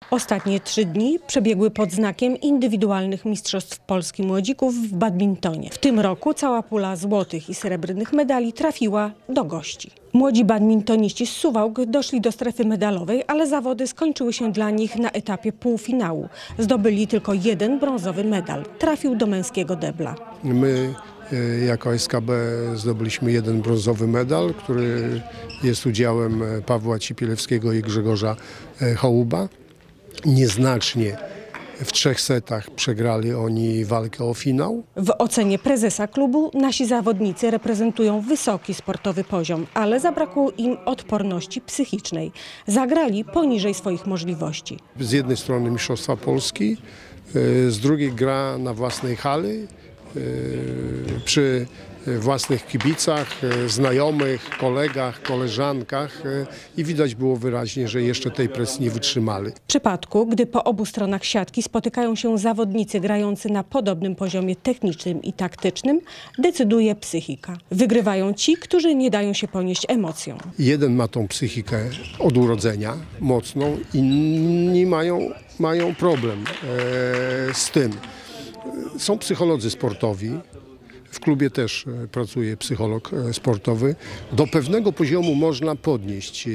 Ostatnie 3 dni przebiegły pod znakiem indywidualnych mistrzostw Polski młodzików w badmintonie. W tym roku cała pula złotych i srebrnych medali trafiła do gości. Młodzi badmintoniści z Suwałk doszli do strefy medalowej, ale zawody skończyły się dla nich na etapie półfinału. Zdobyli tylko 1 brązowy medal. Trafił do męskiego debla. My jako SKB zdobyliśmy 1 brązowy medal, który jest udziałem Pawła Cipielewskiego i Grzegorza Hołuba. Nieznacznie w 3 setach przegrali oni walkę o finał. W ocenie prezesa klubu nasi zawodnicy reprezentują wysoki sportowy poziom, ale zabrakło im odporności psychicznej. Zagrali poniżej swoich możliwości. Z jednej strony Mistrzostwa Polski, z drugiej gra na własnej hali, przy własnych kibicach, znajomych, kolegach, koleżankach i widać było wyraźnie, że jeszcze tej presji nie wytrzymali. W przypadku, gdy po obu stronach siatki spotykają się zawodnicy grający na podobnym poziomie technicznym i taktycznym, decyduje psychika. Wygrywają ci, którzy nie dają się ponieść emocjom. Jeden ma tą psychikę od urodzenia mocną, inni mają problem z tym. Są psycholodzy sportowi. W klubie też pracuje psycholog sportowy. Do pewnego poziomu można podnieść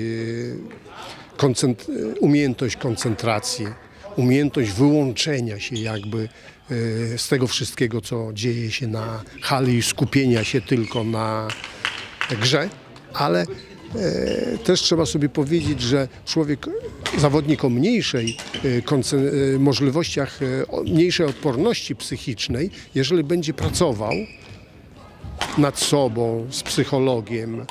umiejętność koncentracji, umiejętność wyłączenia się jakby z tego wszystkiego, co dzieje się na hali i skupienia się tylko na grze, ale też trzeba sobie powiedzieć, że zawodnik o mniejszej możliwościach, mniejszej odporności psychicznej, jeżeli będzie pracował nad sobą, z psychologiem,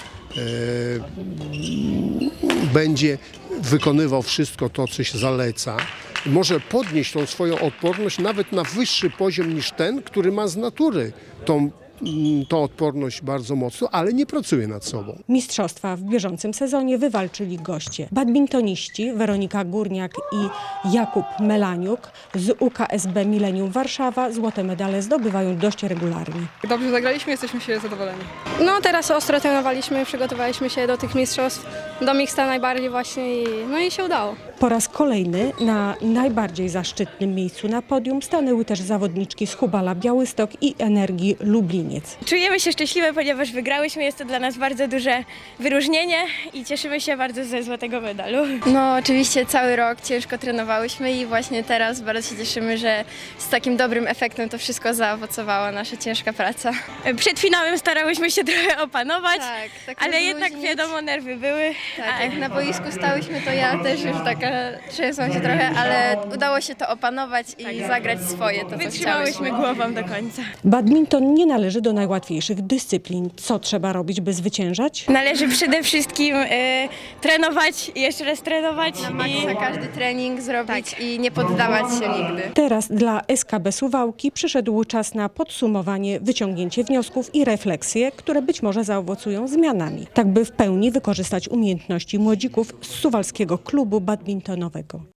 będzie wykonywał wszystko to, co się zaleca, może podnieść tą swoją odporność nawet na wyższy poziom niż ten, który ma z natury tą odporność bardzo mocno, ale nie pracuje nad sobą. Mistrzostwa w bieżącym sezonie wywalczyli goście. Badmintoniści Weronika Górniak i Jakub Melaniuk z UKSB Millennium Warszawa złote medale zdobywają dość regularnie. Dobrze zagraliśmy, jesteśmy się zadowoleni. No teraz ostro trenowaliśmy, przygotowaliśmy się do tych mistrzostw, do miksta najbardziej właśnie i się udało. Po raz kolejny na najbardziej zaszczytnym miejscu na podium stanęły też zawodniczki z Hubala Białystok i Energii Lubliniec. Czujemy się szczęśliwe, ponieważ wygrałyśmy. Jest to dla nas bardzo duże wyróżnienie i cieszymy się bardzo ze złotego medalu. No oczywiście cały rok ciężko trenowałyśmy i właśnie teraz bardzo się cieszymy, że z takim dobrym efektem to wszystko zaowocowało, nasza ciężka praca. Przed finałem starałyśmy się trochę opanować, tak ale jednak wiadomo, nerwy były. Tak, jak na boisku stałyśmy, to ja też już taka trzęsłam się trochę, ale udało się to opanować i zagrać swoje, to co Wytrzymałyśmy głową do końca. Badminton nie należy do najłatwiejszych dyscyplin. Co trzeba robić, by zwyciężać? Należy przede wszystkim trenować i jeszcze raz trenować. Na maksa każdy trening zrobić i nie poddawać się nigdy. Teraz dla SKB Suwałki przyszedł czas na podsumowanie, wyciągnięcie wniosków i refleksje, które być może zaowocują zmianami, tak by w pełni wykorzystać umiejętności młodzików z Suwalskiego Klubu Badmintonowego.